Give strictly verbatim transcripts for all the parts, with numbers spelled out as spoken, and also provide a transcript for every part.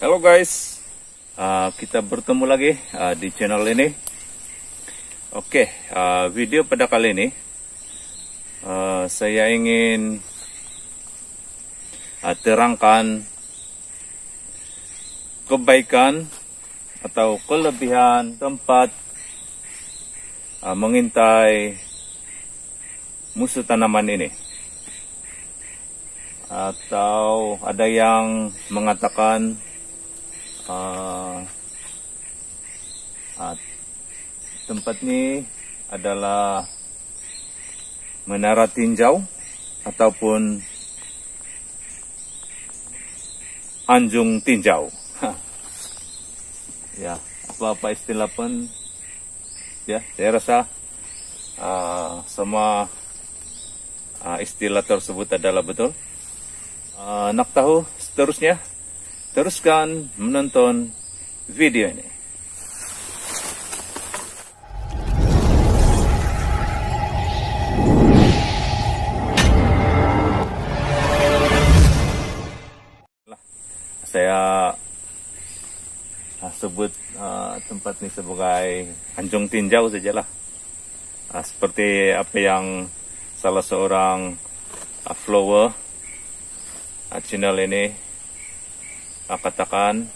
Halo guys, uh, kita bertemu lagi uh, di channel ini. Oke, uh, video pada kali ini uh, saya ingin uh, terangkan kebaikan atau kelebihan tempat uh, mengintai musuh tanaman ini. Atau ada yang mengatakan Uh, uh, tempat ini adalah menara tinjau ataupun anjung tinjau. Ya, apa-apa istilah pun, ya, saya rasa uh, semua uh, istilah tersebut adalah betul. Uh, nak tahu seterusnya? Teruskan menonton video ini. Saya sebut uh, tempat ini sebagai anjung tinjau sajalah. Uh, seperti apa yang salah seorang uh, follower uh, channel ini Uh, katakan,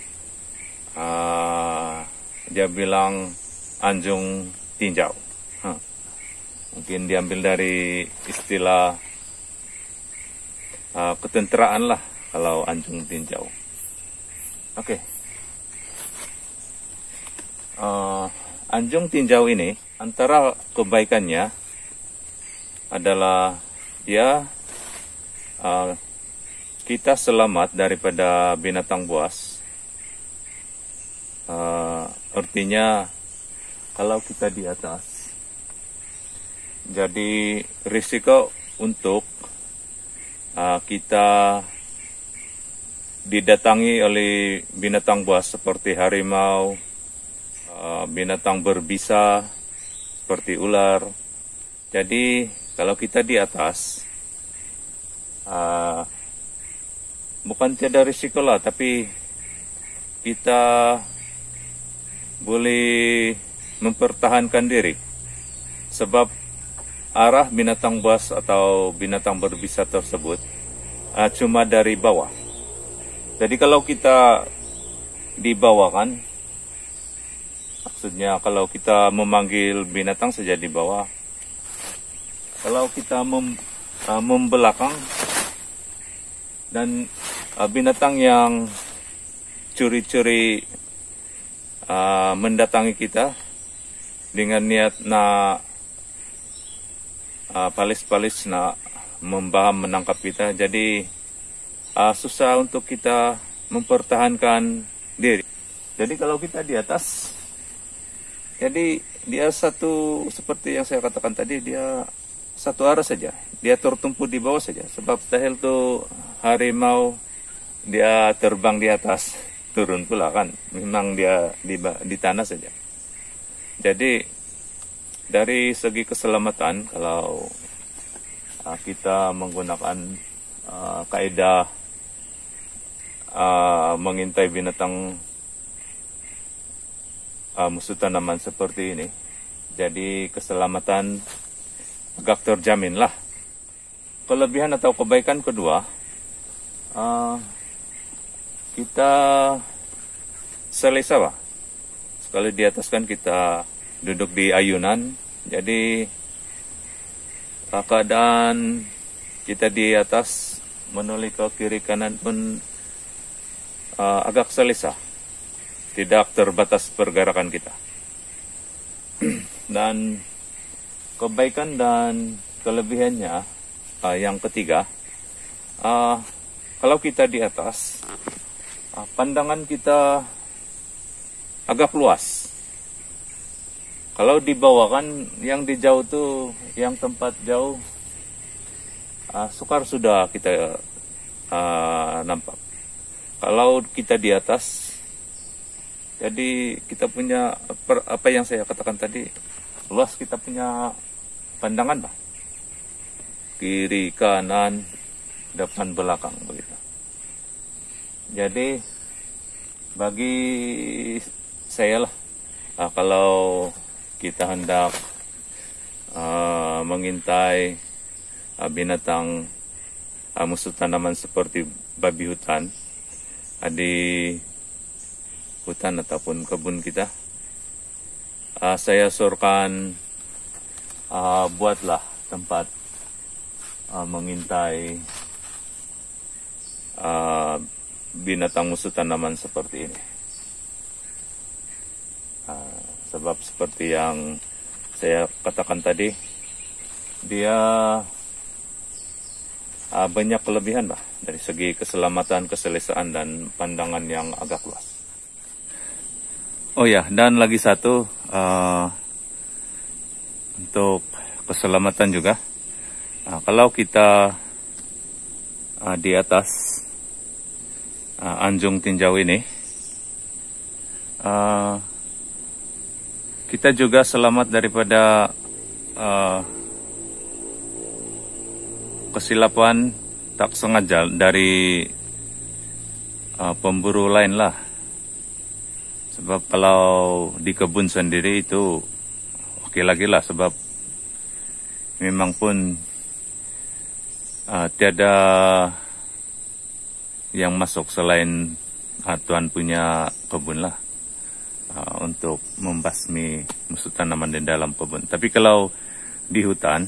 uh, dia bilang anjung tinjau. Huh. Mungkin diambil dari istilah uh, ketenteraan lah kalau anjung tinjau. Oke, okay. uh, anjung tinjau ini antara kebaikannya adalah dia uh, kita selamat daripada binatang buas. Uh, artinya kalau kita di atas, jadi risiko untuk uh, kita didatangi oleh binatang buas seperti harimau, uh, binatang berbisa seperti ular. Jadi kalau kita di atas, uh, bukan tiada risiko lah, tapi kita boleh mempertahankan diri. Sebab arah binatang buas atau binatang berbisa tersebut uh, cuma dari bawah. Jadi kalau kita di bawah kan, maksudnya kalau kita memanggil binatang saja di bawah. Kalau kita mem, uh, membelakang, dan uh, binatang yang curi-curi uh, mendatangi kita dengan niat nak uh, palis-palis nak membaham menangkap kita, jadi uh, susah untuk kita mempertahankan diri. Jadi kalau kita di atas, jadi dia satu, seperti yang saya katakan tadi, dia satu arah saja, dia tertumpu di bawah saja. Sebab dahil tu harimau dia terbang di atas, turun pula kan, memang dia di, di tanah saja. Jadi dari segi keselamatan, kalau uh, kita menggunakan uh, kaidah uh, mengintai binatang uh, musuh tanaman seperti ini, jadi keselamatan agak terjamin lah. Kelebihan atau kebaikan kedua, uh, kita selesa lah. Sekali di atas kan kita duduk di ayunan, jadi uh, keadaan kita di atas menoleh ke kiri kanan pun uh, agak selesa, tidak terbatas pergerakan kita. Dan kebaikan dan kelebihannya, uh, yang ketiga, uh, kalau kita di atas, uh, pandangan kita agak luas. Kalau di bawah kan, yang di jauh tuh, yang tempat jauh, uh, sukar sudah kita uh, nampak. Kalau kita di atas, jadi kita punya, per, apa yang saya katakan tadi, luas kita punya pandangan bah, kiri kanan depan belakang begitu. Jadi bagi saya lah, uh, kalau kita hendak uh, mengintai uh, binatang uh, musuh tanaman seperti babi hutan uh, di hutan ataupun kebun kita, uh, saya sorkan uh, buatlah tempat uh, mengintai uh, binatang musuh tanaman seperti ini. Uh, sebab seperti yang saya katakan tadi, dia uh, banyak kelebihan lah dari segi keselamatan, keselesaan, dan pandangan yang agak luas. Oh ya, dan lagi satu, uh, untuk keselamatan juga, uh, kalau kita uh, di atas Uh, anjung tinjau ini, uh, kita juga selamat daripada uh, kesilapan tak sengaja dari uh, pemburu lain lah. Sebab kalau di kebun sendiri itu oke okay lagi lah, sebab memang pun uh, tiada yang masuk selain uh, Tuhan punya kebun lah, uh, untuk membasmi musuh tanaman di dalam kebun. Tapi kalau di hutan,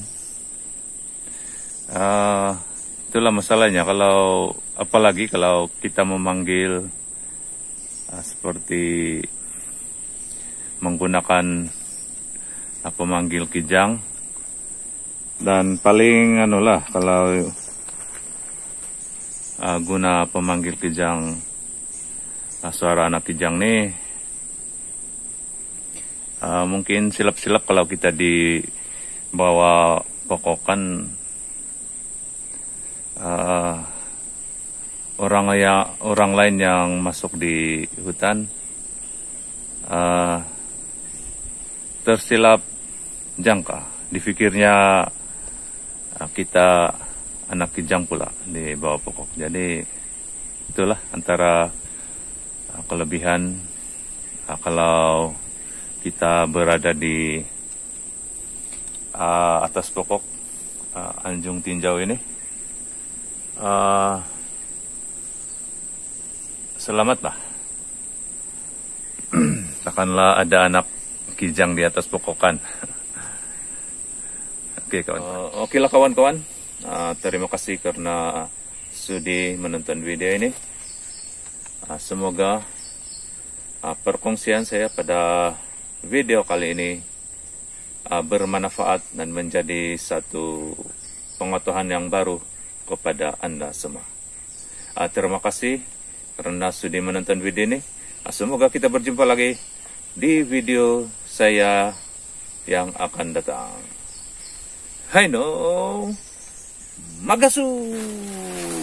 uh, itulah masalahnya. Kalau apalagi kalau kita memanggil uh, seperti menggunakan uh, pemanggil kijang, dan paling anulah kalau Uh, guna pemanggil kijang, uh, suara anak kijang nih, uh, mungkin silap-silap kalau kita di bawah pokokan, uh, orang ya orang lain yang masuk di hutan uh, tersilap jangka, dipikirnya uh, kita anak kijang pula di bawah pokok. Jadi itulah antara uh, kelebihan uh, kalau kita berada di uh, atas pokok uh, anjung tinjau ini. Uh, selamatlah. Takkanlah ada anak kijang di atas pokokan. Oke, kawan. Uh, Oke lah kawan-kawan. Uh, terima kasih karena sudi menonton video ini. Uh, semoga uh, perkongsian saya pada video kali ini uh, bermanfaat dan menjadi satu pengetahuan yang baru kepada Anda semua. Uh, terima kasih karena sudi menonton video ini. Uh, semoga kita berjumpa lagi di video saya yang akan datang. Hai no. Magasu.